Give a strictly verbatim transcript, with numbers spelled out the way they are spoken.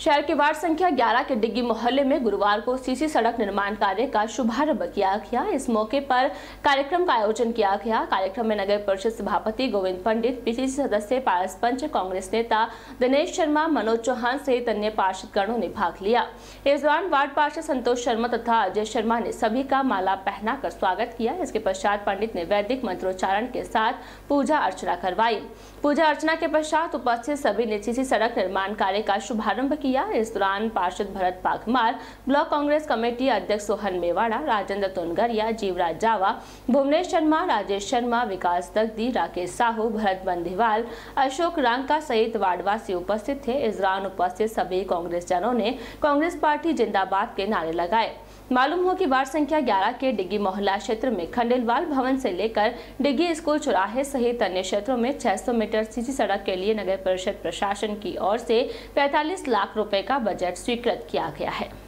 शहर के वार्ड संख्या ग्यारह के डिग्गी मोहल्ले में गुरुवार को सीसी सड़क निर्माण कार्य का शुभारंभ किया गया। इस मौके पर कार्यक्रम का आयोजन किया गया। कार्यक्रम में नगर परिषद सभापति गोविंद पंडित, पीसीसी सदस्य पारस पंच, कांग्रेस नेता दिनेश शर्मा, मनोज चौहान सहित अन्य पार्षदगणों ने भाग लिया। इस दौरान वार्ड पार्षद संतोष शर्मा तथा अजय शर्मा ने सभी का माला पहनाकर स्वागत किया। इसके पश्चात पंडित ने वैदिक मंत्रोच्चारण के साथ पूजा अर्चना करवाई। पूजा अर्चना के पश्चात उपस्थित सभी ने सीसी सड़क निर्माण कार्य का शुभारंभ किया। इस दौरान पार्षद भरत पाघमार, ब्लॉक कांग्रेस कमेटी अध्यक्ष सोहन मेवाड़ा, राजेंद्र तुनगरिया, जीवराज जावा, भुवनेश शर्मा, राजेश शर्मा, विकास दगदी, राकेश साहू, भरत बंधीवाल, अशोक रांका सहित वार्डवासी उपस्थित थे। इस दौरान उपस्थित सभी कांग्रेस जनों ने कांग्रेस पार्टी जिंदाबाद के नारे लगाए। मालूम हो कि वार्ड संख्या ग्यारह के डिग्गी मोहल्ला क्षेत्र में खंडेलवाल भवन से लेकर डिग्गी स्कूल चौराहे सहित अन्य क्षेत्रों में छह सौ मीटर सीसी सड़क के लिए नगर परिषद प्रशासन की ओर से पैंतालीस लाख रुपए का बजट स्वीकृत किया गया है।